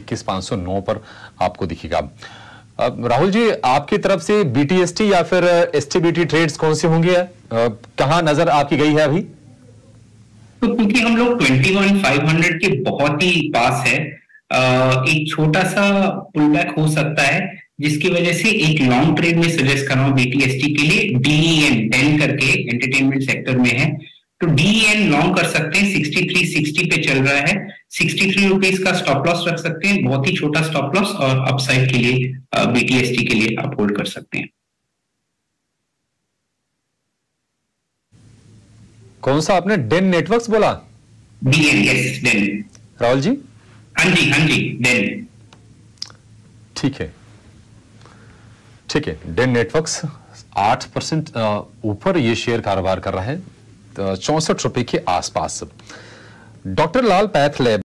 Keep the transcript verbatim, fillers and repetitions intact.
इक्कीस पाँच सौ नौ पर आपको दिखेगा। राहुल जी, आपकी तरफ से बीटीएसटी या फिर एसटीबीटी ट्रेड्स कौन से होंगे, कहां नजर आपकी गई है अभी? तो क्योंकि हम लोग इक्कीस पाँच सौ के बहुत ही पास है, एक छोटा सा पुल बैक हो सकता है, जिसकी वजह से एक लॉन्ग ट्रेड में सजेस्ट कर रहा हूं बीटीएसटी के लिए। डीईएन डेन करके एंटरटेनमेंट सेक्टर में है, तो डीईएन लॉन्ग कर सकते हैं। तिरेसठ साठ पे चल रहा है, तिरेसठ रुपीस का स्टॉप लॉस रख सकते हैं, बहुत ही छोटा स्टॉप लॉस, और अपसाइड के लिए बीटीएसटी के लिए आप होल्ड कर सकते हैं। कौन सा आपने डेन नेटवर्क्स बोला? DN, yes Den. Rahul ji? हाँ जी हाँ जी डेन। ठीक है ठीक है, डेन नेटवर्क्स आठ परसेंट ऊपर ये शेयर कारोबार कर रहा है, चौसठ रुपए के आसपास। डॉक्टर लाल पैथ लैब